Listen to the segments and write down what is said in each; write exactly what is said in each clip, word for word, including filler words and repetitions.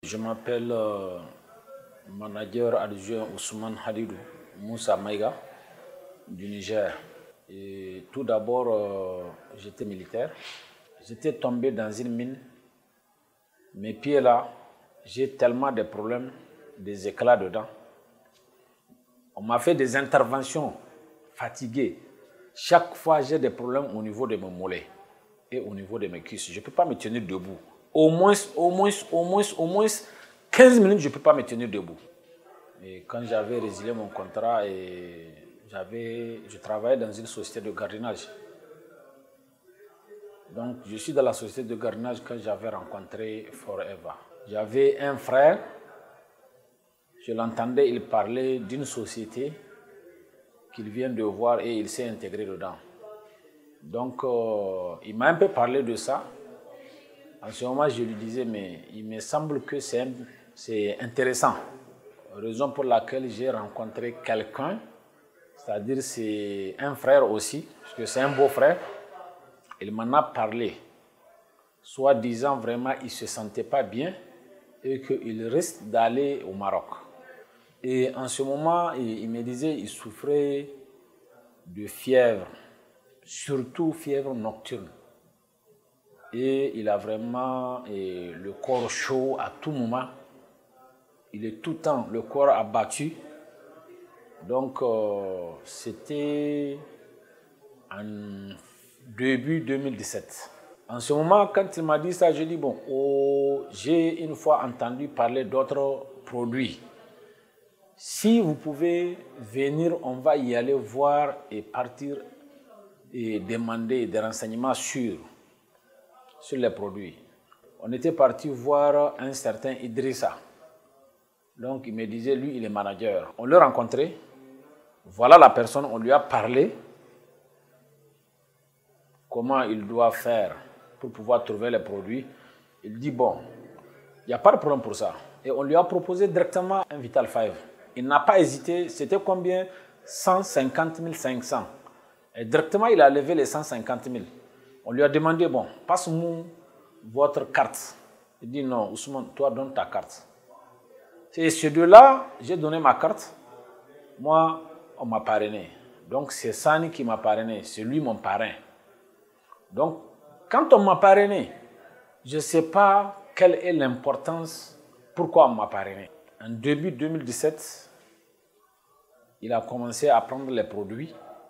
Je m'appelle euh, manager adjoint Ousmane Halidou Moussa Maïga du Niger. Et tout d'abord, euh, j'étais militaire. J'étais tombé dans une mine. Mes pieds là, j'ai tellement de problèmes, des éclats dedans. On m'a fait des interventions fatiguées. Chaque fois, j'ai des problèmes au niveau de mes mollets et au niveau de mes cuisses. Je ne peux pas me tenir debout. Au moins, au moins, au moins, au moins quinze minutes, je ne peux pas me tenir debout. Et quand j'avais résilié mon contrat, et j'avais, je travaillais dans une société de gardiennage. Donc, je suis dans la société de gardiennage quand j'avais rencontré Forever. J'avais un frère, je l'entendais, il parlait d'une société qu'il vient de voir et il s'est intégré dedans. Donc, euh, il m'a un peu parlé de ça. En ce moment, je lui disais, mais il me semble que c'est intéressant. Raison pour laquelle j'ai rencontré quelqu'un, c'est-à-dire c'est un frère aussi, parce que c'est un beau frère. Il m'en a parlé, soit disant vraiment il ne se sentait pas bien et qu'il risque d'aller au Maroc. Et en ce moment, il me disait qu'il souffrait de fièvre, surtout fièvre nocturne. Et il a vraiment et, le corps chaud à tout moment. Il est tout le temps, le corps abattu. Donc, euh, c'était en début deux mille dix-sept. En ce moment, quand il m'a dit ça, j'ai dit, bon, oh, j'ai une fois entendu parler d'autres produits. Si vous pouvez venir, on va y aller voir et partir et demander des renseignements sur, sur les produits. On était parti voir un certain Idrissa. Donc, il me disait, lui, il est manager. On l'a rencontré. Voilà la personne, on lui a parlé. Comment il doit faire pour pouvoir trouver les produits. Il dit, bon, il n'y a pas de problème pour ça. Et on lui a proposé directement un Vital cinq. Il n'a pas hésité. C'était combien? cent cinquante mille cinq cents. Et directement, il a levé les cent cinquante mille. On lui a demandé, bon, passe-moi votre carte. Il dit, non, Ousmane, toi, donne ta carte. C'est ces deux-là, j'ai donné ma carte. Moi, on m'a parrainé. Donc, c'est Sani qui m'a parrainé. C'est lui mon parrain. Donc, quand on m'a parrainé, je ne sais pas quelle est l'importance, pourquoi on m'a parrainé. En début deux mille dix-sept, il a commencé à prendre les produits.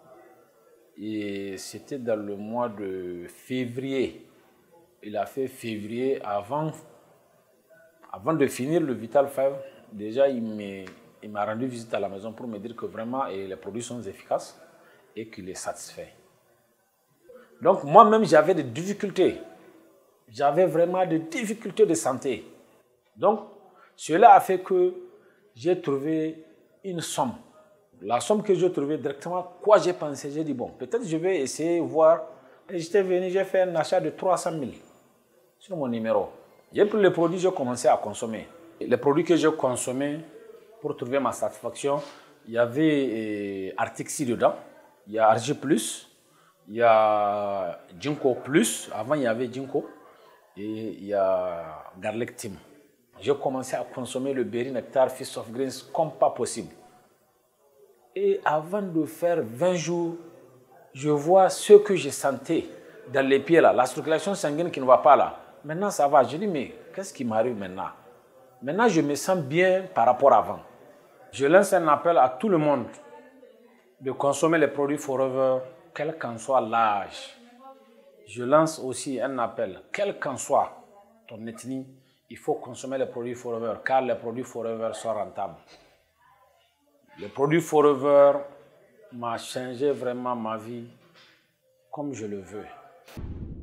Et c'était dans le mois de février. Il a fait février avant, avant de finir le Vital cinq. Déjà, il m'a rendu visite à la maison pour me dire que vraiment les produits sont efficaces et qu'il est satisfait. Donc, moi-même, j'avais des difficultés. J'avais vraiment des difficultés de santé. Donc, cela a fait que j'ai trouvé une somme. La somme que j'ai trouvée directement, quoi j'ai pensé, j'ai dit, bon, peut-être je vais essayer de voir. Et j'étais venu, j'ai fait un achat de trois cent mille sur mon numéro. J'ai pris les produits, j'ai commencé à consommer. Les produits que j'ai consommés, pour trouver ma satisfaction, il y avait euh, Artixi dedans, il y a Argi Plus, il y a Ginkgo Plus, avant il y avait Ginkgo, et il y a Garlic Team. J'ai commencé à consommer le Berry Nectar Fist of Greens comme pas possible. Et avant de faire vingt jours, je vois ce que je sentais dans les pieds là, la circulation sanguine qui ne va pas là. Maintenant ça va, je dis mais qu'est-ce qui m'arrive maintenant? Maintenant je me sens bien par rapport à avant. Je lance un appel à tout le monde de consommer les produits Forever, quel qu'en soit l'âge. Je lance aussi un appel, quel qu'en soit ton ethnie, il faut consommer les produits Forever, car les produits Forever sont rentables. Le produit Forever m'a changé vraiment ma vie comme je le veux.